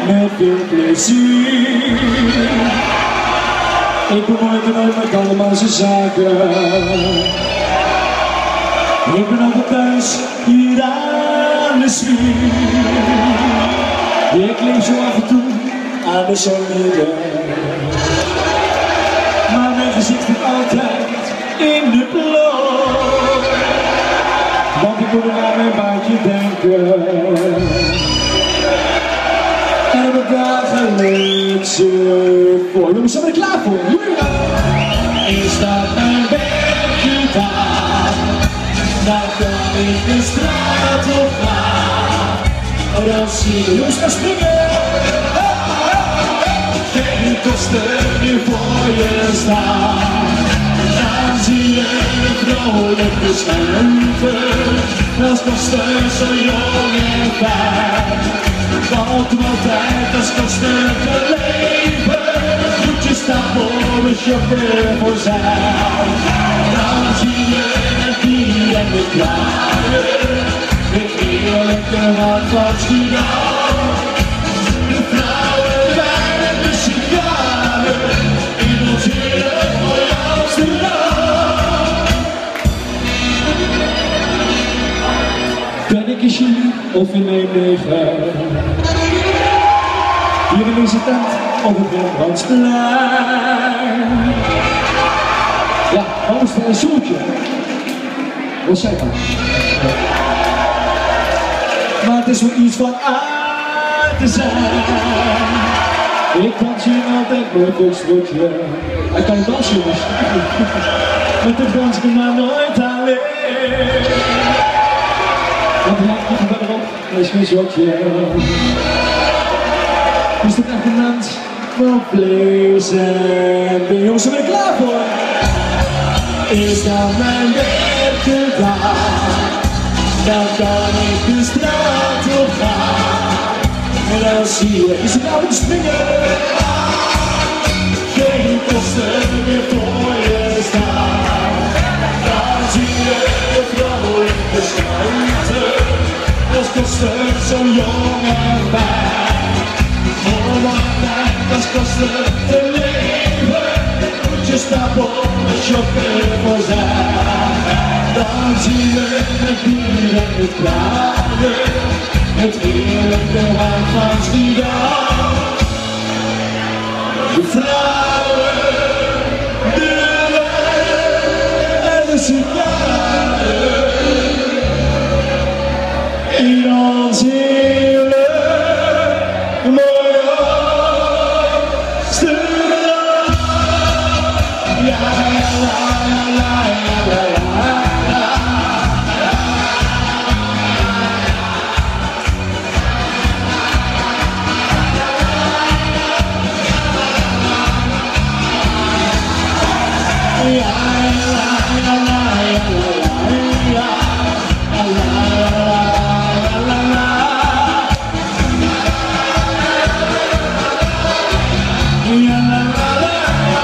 met veel plezier. Ik bemoei me nooit met allemaalse zaken. Ik ben altijd thuis hier aan de zwier. Ik leef zo af en toe aan de zonlieden, maar mijn gezicht zit altijd in de plooi. Want ik moet er aan mijn baantje denken en op het dagelijkse voor. Jongens, zijn we er klaar voor? Is dat mijn werkgitaar? Dan kan ik de straat op gaan. Oh, dan zie je jongens gaan springen. Geen kosten meer voor je staan. Dan zie je een vrolijke schuiven. Als kosten zo jong en fijn. Want altijd als kosten te leven. Moet je staan voor de chauffeur voor zijn. Dan zie je het dier en de kraaien. Het eerlijke hart van Schiedam. De vrouwen, wijn en de sigaren. In ons heerlijk mooi Amsterdam. Ben ik in Chili of in Nijmegen? Hier in deze tent op het Rembrandtsplein. Ja, anders voor een zoeltje. Wat zei dat? Maar het is wel iets van aard te zijn. Ik dans hier altijd mijn volksliedje. Hij kan dansen, jongens. Met de dans ik maar nooit alleen. Wat lijkt je verderop? Dat is mijn zotje. Is dit echt een dans van vlees en been? Jongens, zijn we er klaar voor? Is dat mijn werkgitaar? Dan kan ik de straat op gaan. En dan zie je, is het nou te springen? Geen kosten meer voor je staan. Dan zie je de vrolijke schuiten. Als kosten zo jong en fijn. Om altijd als kosten te leven. Moet je stappen op de chauffeur voor zijn. Dan zie je het bier en het kraaien. Het heerlijke hart van Schiedam. De vrouwen, de wijn en de sigaren. In ons heerlijk mooi Amsterdam. Ja, la, la, la, la, la.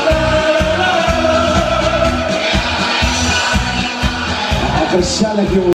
Gezellig, jongen.